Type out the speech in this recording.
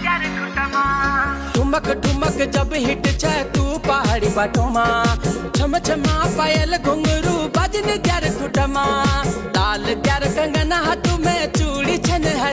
ठुमक ठुमक जब हिट छ तू पहाड़ी बाटोमा, छम छमा पायल घुंघरू बजन त्यार खुटमा, लाल त्यार कंगना हाथ